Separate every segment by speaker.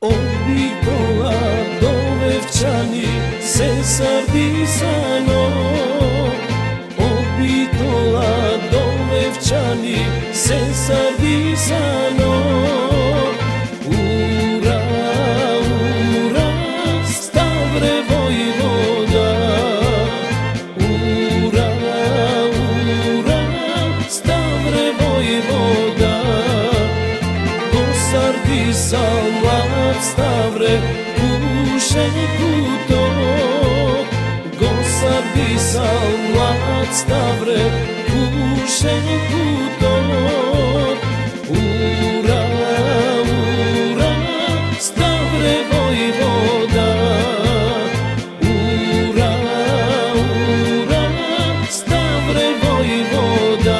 Speaker 1: Obitola Dovevčani se sardisano, Obitola Dovevčani se sardisano. Ura, ura, Stavre vojvoda, ura, ura, Stavre vojvoda. Go sardisala Stavre, puše kuto, go sardisala Stavre, puše kuto. Ura, ura, Stavre vojvoda, ura, ura, Stavre vojvoda.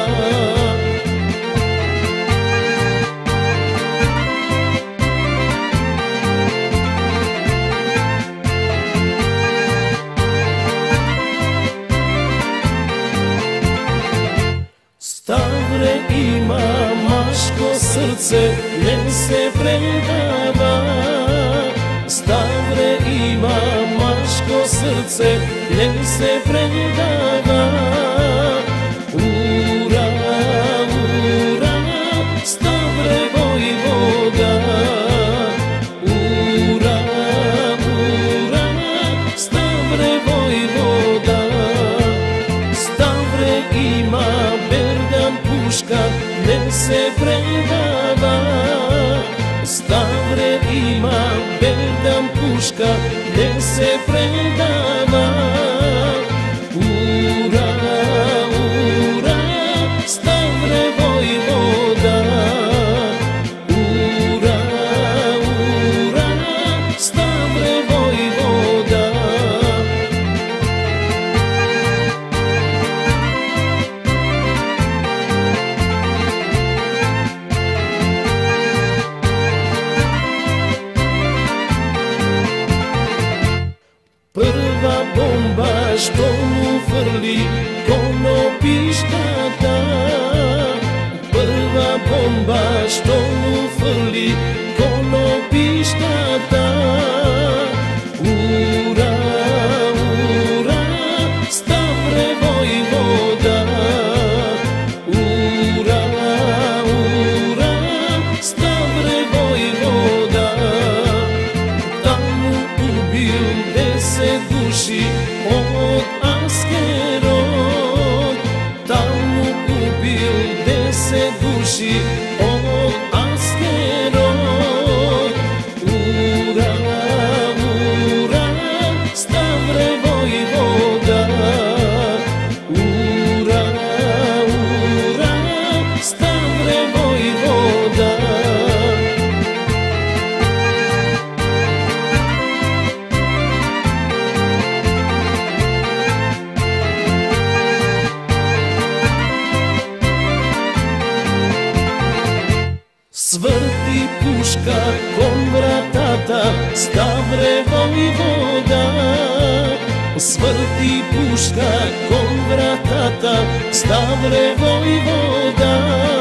Speaker 1: Stavre ima maško srce, ne se predava. Stavre ima maško srce, ne se predava. Ura, ura, Stavre vojvoda, ura, ura, Stavre vojvoda. Stavre ima berdan puška, ne se predava. Stavre ima berdan puška, ne se predava. Ura, ura, Stavre vojvoda, ura, ura, Stavre vojvoda. Prva bomba što mu vrli konopiškata, prva bomba što mu vrli konopiškata. Ura, ura, Stavre vojvoda, ura, ura, Stavre vojvoda. Tamo ubil 10 duši od askerod, tamo ubil 10 duši od askerod. Ura, ura, Stavre vojvoda, ura, ura, Stavre vojvoda. Svrti puška kon vratata, Stavre vojvoda. Svrti puška kon vratata, Stavre vojvoda.